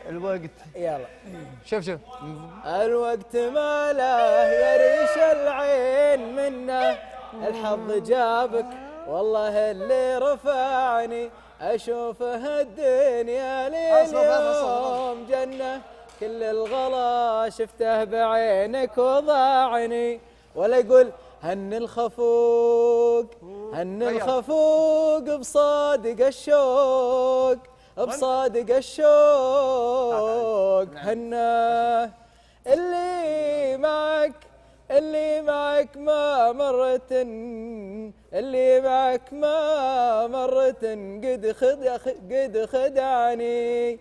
الوقت. يلا شوف الوقت ما له يريش العين منه، الحظ جابك والله اللي رفعني، أشوفه الدنيا لليوم جنة، كل الغلا شفته بعينك وضاعني، ولا يقول هن الخفوق هن الخفوق بصادق الشوق بصادق الشوق هناه، اللي معك ما مرت، اللي معك ما مرت قد خدعني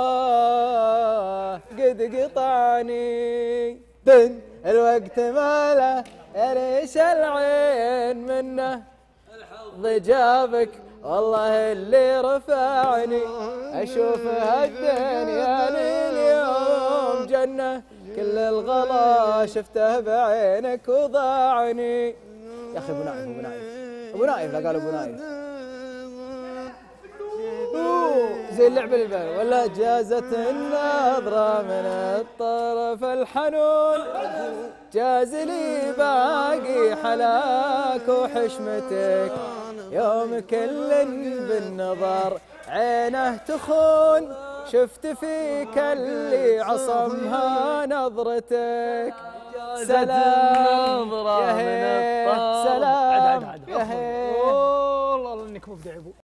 قد قطعني، بن الوقت ما له يريش العين منه، الحظ جابك والله اللي رفعني، أشوف هالدنيا لليوم جنة، كل الغلا شفته بعينك وضاعني. يا أخي أبو نايف أبو نايف لا قال أبو نايف زي اللعبة اللي بالي، ولا جازت النظرة من الطرف الحنون، جاز لي باقي حلاك وحشمتك، يوم كل بالنظر عينه تخون، شفت فيك اللي عصمها نظرتك، سلام يا هي سلام يا هي. والله انك مبدع يا ابو.